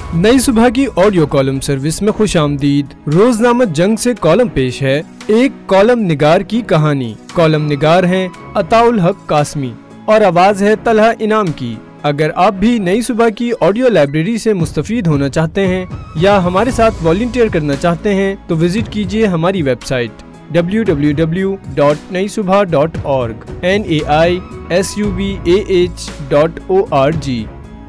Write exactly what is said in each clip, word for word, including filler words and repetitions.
नई सुबह की ऑडियो कॉलम सर्विस में खुशामदीद। रोजनामा जंग से कॉलम पेश है एक कॉलम निगार की कहानी। कॉलम निगार हैं अताउल हक कासमी और आवाज है तलहा इनाम की। अगर आप भी नई सुबह की ऑडियो लाइब्रेरी से मुस्तफीद होना चाहते हैं या हमारे साथ वॉलंटियर करना चाहते हैं तो विजिट कीजिए हमारी website W W W dot Nai Subah dot org N A I S U B A H dot O R G.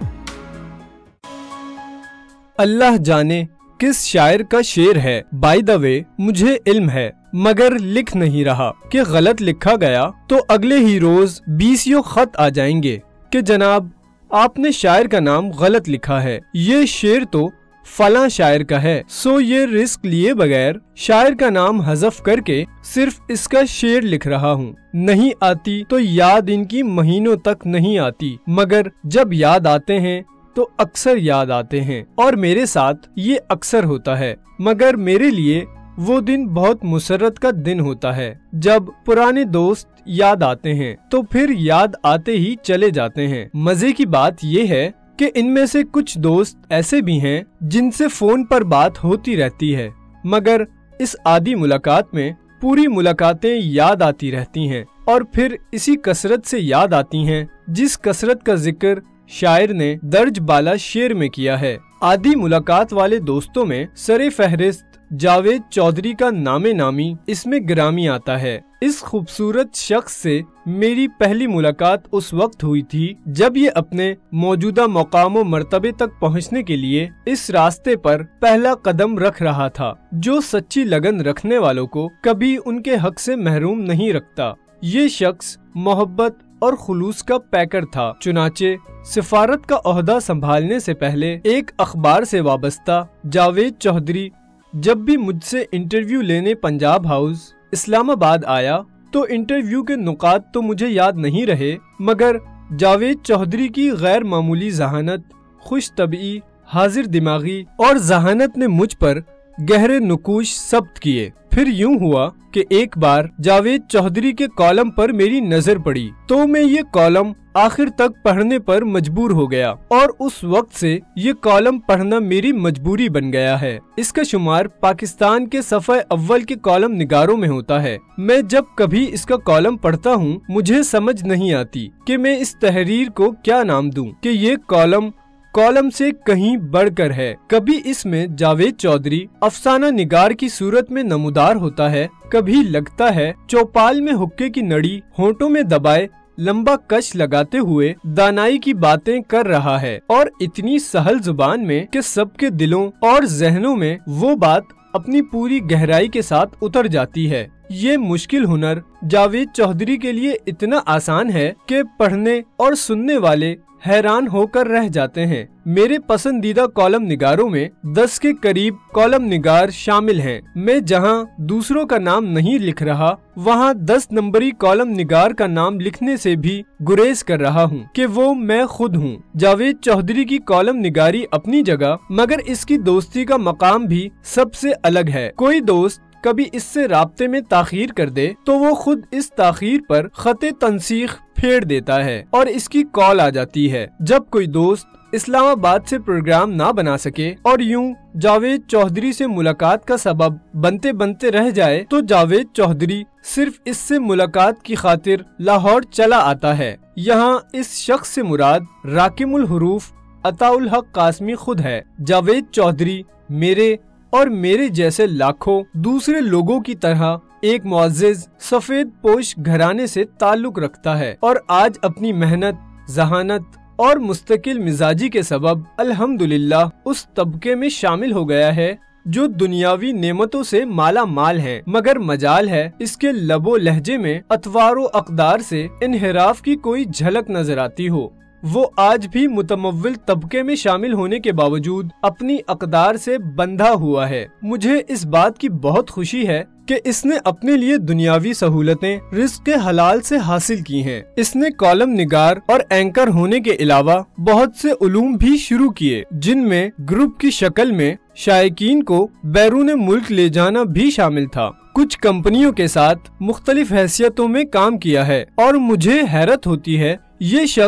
अल्लाह जाने किस शायर का शेर है। बाय द वे मुझे इल्म है मगर लिख नहीं रहा कि गलत लिखा गया तो अगले ही रोज बीसियों खत आ जाएंगे कि जनाब आपने शायर का नाम गलत लिखा है, ये शेर तो फलां शायर का है। सो ये रिस्क लिए बगैर शायर का नाम हज़फ करके सिर्फ इसका शेर लिख रहा हूँ। नहीं आती तो याद इनकी महीनों तक नहीं आती, मगर जब याद आते हैं तो अक्सर याद आते हैं और मेरे साथ ये अक्सर होता है। मगर मेरे लिए वो दिन बहुत मुसर्रत का दिन होता है जब पुराने दोस्त याद आते हैं तो फिर याद आते ही चले जाते हैं। मजे की बात ये है कि इनमें से कुछ दोस्त ऐसे भी हैं जिनसे फोन पर बात होती रहती है, मगर इस आधी मुलाकात में पूरी मुलाकातें याद आती रहती हैं और फिर इसी कसरत से याद आती हैं जिस कसरत का जिक्र शायर ने दर्ज बाला शेर में किया है। आधी मुलाकात वाले दोस्तों में सरे फहरिस्त जावेद चौधरी का नामे नामी इसमें गिरामी आता है। इस खूबसूरत शख्स से मेरी पहली मुलाकात उस वक्त हुई थी जब ये अपने मौजूदा मकाम मर्तबे तक पहुंचने के लिए इस रास्ते पर पहला कदम रख रहा था जो सच्ची लगन रखने वालों को कभी उनके हक से महरूम नहीं रखता। ये शख्स मोहब्बत और खुलूस का पैकर था। चुनाचे सिफारत का ओहदा संभालने से पहले एक अखबार से वाबस्ता जावेद चौधरी जब भी मुझसे इंटरव्यू लेने पंजाब हाउस इस्लामाबाद आया तो इंटरव्यू के नुकात तो मुझे याद नहीं रहे, मगर जावेद चौधरी की गैर मामूली जहानत, खुश तबई, हाजिर दिमागी और जहानत ने मुझ पर गहरे नुकूश सब्त किए। फिर यूं हुआ कि एक बार जावेद चौधरी के कॉलम पर मेरी नजर पड़ी तो मैं ये कॉलम आखिर तक पढ़ने पर मजबूर हो गया और उस वक्त से ये कॉलम पढ़ना मेरी मजबूरी बन गया है। इसका शुमार पाकिस्तान के सफ़े अव्वल के कॉलम निगारों में होता है। मैं जब कभी इसका कॉलम पढ़ता हूँ मुझे समझ नहीं आती कि मैं इस तहरीर को क्या नाम दूं कि ये कॉलम कॉलम से कहीं बढ़कर है। कभी इसमें जावेद चौधरी अफसाना निगार की सूरत में नमूदार होता है, कभी लगता है चौपाल में हुक्के की नड़ी होंठों में दबाए लंबा कश लगाते हुए दानाई की बातें कर रहा है और इतनी सहल जुबान में कि सबके दिलों और जहनों में वो बात अपनी पूरी गहराई के साथ उतर जाती है। ये मुश्किल हुनर जावेद चौधरी के लिए इतना आसान है कि पढ़ने और सुनने वाले हैरान होकर रह जाते हैं। मेरे पसंदीदा कॉलम निगारों में दस के करीब कॉलम निगार शामिल हैं। मैं जहां दूसरों का नाम नहीं लिख रहा वहां दस नंबरी कॉलम निगार का नाम लिखने से भी गुरेज कर रहा हूं कि वो मैं खुद हूं। जावेद चौधरी की कॉलम निगारी अपनी जगह, मगर इसकी दोस्ती का मकाम भी सबसे अलग है। कोई दोस्त कभी इससे राब्ते में ताखीर कर दे तो वो खुद इस ताखीर पर खते तंसीख फेर देता है और इसकी कॉल आ जाती है। जब कोई दोस्त इस्लामाबाद से प्रोग्राम ना बना सके और यूं जावेद चौधरी से मुलाकात का सबब बनते बनते रह जाए तो जावेद चौधरी सिर्फ इससे मुलाकात की खातिर लाहौर चला आता है। यहाँ इस शख्स से मुराद राकिमुल हुरूफ अताउल हक कासमी खुद है। जावेद चौधरी मेरे और मेरे जैसे लाखों दूसरे लोगों की तरह एक मुअज़्ज़िज़ सफेद पोश घराने से ताल्लुक रखता है और आज अपनी मेहनत, जहानत और मुस्तकिल मिजाजी के सबब अल्हम्दुलिल्लाह उस तबके में शामिल हो गया है जो दुनियावी नेमतों से माला माल है, मगर मजाल है इसके लबो लहजे में अतवारो अकदार से इन्हिराफ की कोई झलक नजर आती हो। वो आज भी मुतमव्विल तबके में शामिल होने के बावजूद अपनी अकदार से बंधा हुआ है। मुझे इस बात की बहुत खुशी है कि इसने अपने लिए दुनियावी सहूलतें रिस्क के हलाल से हासिल की हैं। इसने कॉलम निगार और एंकर होने के अलावा बहुत से उलूम भी शुरू किए जिनमें ग्रुप की शक्ल में शायकीन को बैरून मुल्क ले जाना भी शामिल था। कुछ कंपनियों के साथ मुख्तलिफ हैसियतों में काम किया है और मुझे हैरत होती है ये शख्स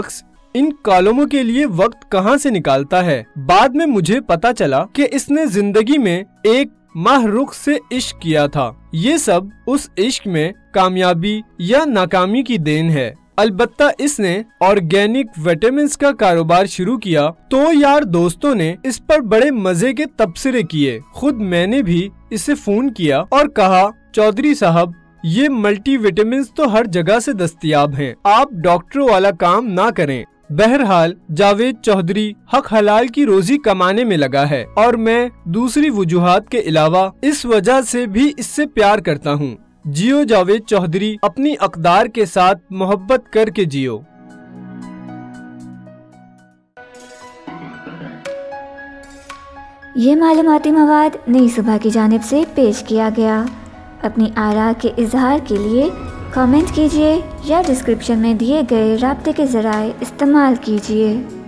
इन कॉलमों के लिए वक्त कहाँ से निकालता है। बाद में मुझे पता चला कि इसने जिंदगी में एक महरुख से इश्क किया था। ये सब उस इश्क में कामयाबी या नाकामी की देन है। अलबत्ता इसने ऑर्गेनिक विटामिन्स का कारोबार शुरू किया तो यार दोस्तों ने इस पर बड़े मजे के तबसरे किए। खुद मैंने भी इसे फोन किया और कहा, चौधरी साहब ये मल्टी विटामिन्स तो हर जगह से दस्तयाब हैं, आप डॉक्टरों वाला काम ना करें। बहरहाल जावेद चौधरी हक हलाल की रोजी कमाने में लगा है और मैं दूसरी वजूहात के अलावा इस वजह से भी इससे प्यार करता हूँ। जियो जावेद चौधरी, अपनी अकदार के साथ मोहब्बत करके जियो। ये मालूमाती मवाद नई सुबह की जानिब से पेश किया गया। अपनी आरा के इजहार के लिए कमेंट कीजिए या डिस्क्रिप्शन में दिए गए राब्ते के ज़राए इस्तेमाल कीजिए।